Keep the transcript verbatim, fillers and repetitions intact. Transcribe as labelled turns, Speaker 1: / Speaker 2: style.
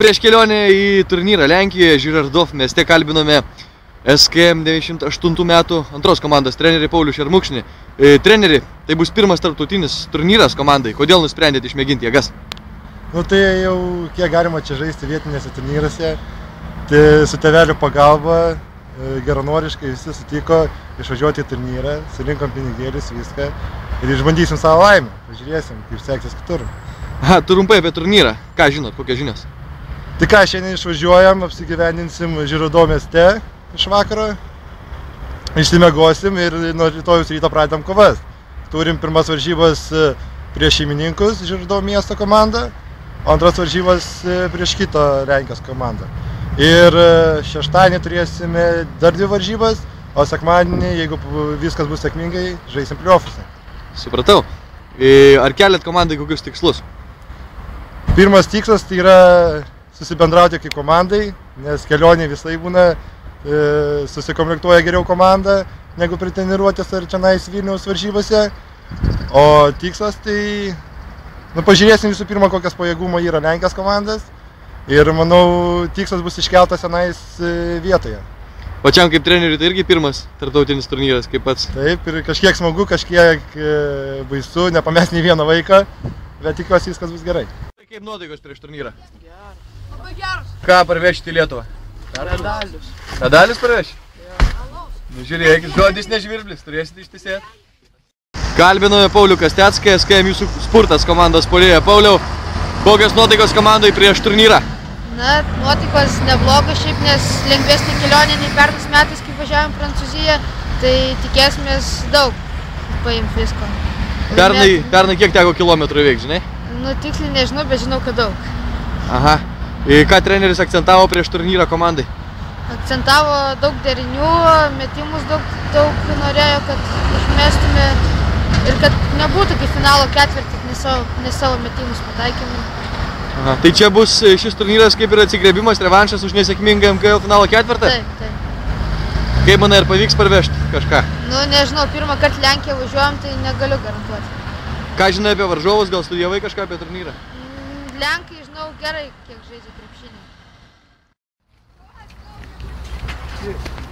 Speaker 1: Prieš kelionę į turnyrą Lenkijoje Žirardov mieste kalbinome S K M devyniasdešimt aštuntų metų antros komandos trenerį Paulių Šermukšnį. E, treneri, tai bus pirmas tarptautinis turnyras komandai. Kodėl nusprendėte išmėginti jėgas?
Speaker 2: Nu tai jau kiek galima čia žaisti vietinėse turnyruose. Tai su tėvelių pagalba geranoriškai visi sutiko išvažiuoti į turnyrą, surinkom pinigėlius, viską ir išbandysim savo laimę. Pažiūrėsim, kaip seksis kitur.
Speaker 1: Aha, trumpai apie turnyrą. Ką žinot, kokios žinios?
Speaker 2: Tai ką, šiandien išvažiuojam, apsigyvendinsim Žirardov mieste iš vakaro, išsimiegosim ir nuo rytojus ryto pradedam kovas. Turim pirmas varžybas prieš šeimininkus Žirardov miesto komandą, o antras varžybas prieš kitą Lenkijos komandą. Ir šeštadienį turėsime dar dvi varžybas, o sekmadienį, jeigu viskas bus sėkmingai, žaisim play-off'uose.
Speaker 1: Supratau. Ar keliat komandai kokius tikslus?
Speaker 2: Pirmas tikslas tai yra susibendrauti kaip komandai, nes kelionė visai būna, e, susikomplektuoja geriau komanda, negu prie treniruotės ar čionais Vilniaus varžybose. O tikslas tai, nu, pažiūrėsim visų pirma, kokias pajėgumo yra Lenkijos komandas. Ir manau, tikslas bus iškeltas senais vietoje.
Speaker 1: Pačiam kaip treneriui tai irgi pirmas tarptautinis turnyras, kaip pats?
Speaker 2: Taip, ir kažkiek smagu, kažkiek baisu, nepamest nei vieną vaiką, bet tikiuosi viskas bus gerai.
Speaker 1: Kaip nuotaikos prieš turnyrą?
Speaker 3: Geras. Labai geras.
Speaker 1: Ką parvešite į Lietuvą?
Speaker 3: Medalius.
Speaker 1: Medalius parvešite?
Speaker 3: Jo.
Speaker 1: Nu žiūrėkit, žodis nežvirblis, turėsite ištisėti. Kalbinome Paulių Kastecką, S K M jūsų spurtas komandos puolėja. Pauliau, kokios nuotaikos komandai prieš turnyrą?
Speaker 3: Na, nuotaikos neblogas šiaip, nes lengvesnė kelionė nei pernais metais, kai važiavom Prancūziją, tai tikėsimės daug paimt visko.
Speaker 1: Pernai, pernai kiek teko kilometrų įveikti, žinai?
Speaker 3: Nu, tiksliai nežinau, bet žinau, kad daug.
Speaker 1: Aha. Ir ką treneris akcentavo prieš turnyrą komandai?
Speaker 3: Akcentavo daug derinių, metimus daug, daug norėjo, kad išmestume ir kad nebūtų kaip finalo ketvirtį, ne savo, ne savo metimus pataikėme.
Speaker 1: Aha. Tai čia bus šis turnyras kaip ir atsigrėbimas, revanšas už nesėkmingą M K L finalo ketvirtą?
Speaker 3: Taip, taip.
Speaker 1: Kaip manai, ar pavyks parvežti kažką?
Speaker 3: Nu, nežinau, pirmą kartą Lenkiją važiuojam, tai negaliu garantuoti.
Speaker 1: Ką žinai apie varžovus, gal studijavai kažką apie turnyrą?
Speaker 3: Lenkai žinau gerai, kiek žaidžia krepšinį.